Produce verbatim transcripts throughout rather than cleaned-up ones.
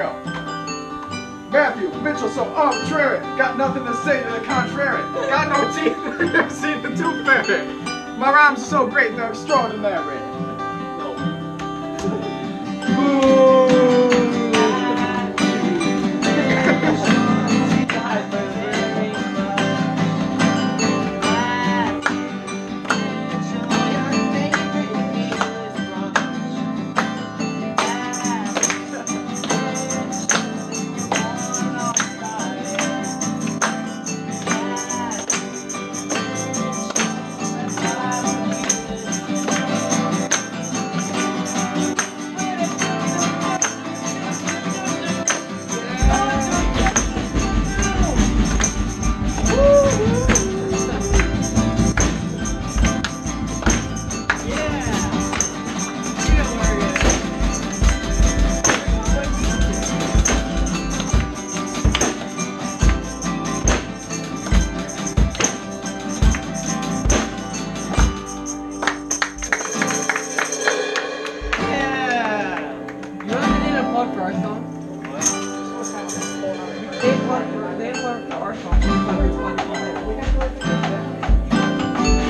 go. Matthew, Mitchell, so arbitrary. Got nothing to say to the contrary. Got no teeth, never seen the tooth fairy. My rhymes are so great, they're extraordinary. No.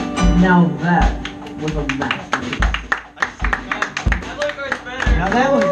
Now that was a masterpiece. Now that was